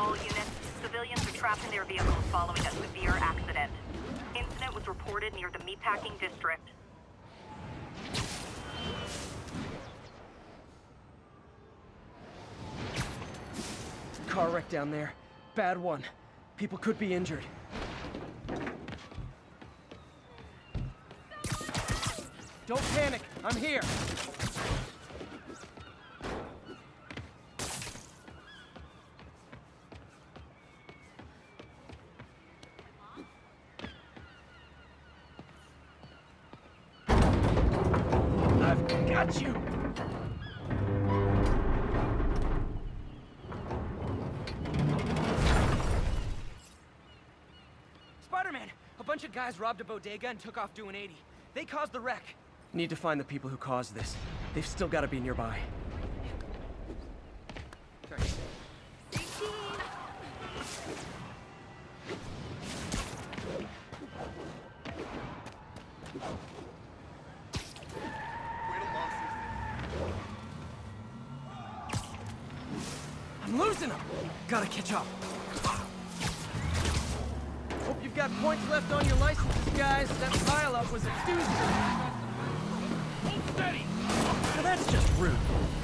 All units, civilians are trapped in their vehicles following a severe accident. Incident was reported near the meatpacking district. Car wreck down there. Bad one. People could be injured. Don't panic. I'm here. I've got you. Spider-Man! A bunch of guys robbed a bodega and took off doing 80. They caused the wreck. Need to find the people who caused this. They've still got to be nearby. Sorry. I'm losing them! Gotta catch up. Hope you've got points left on your licenses, guys. That pile-up was a doozy. Hold steady! Now that's just rude.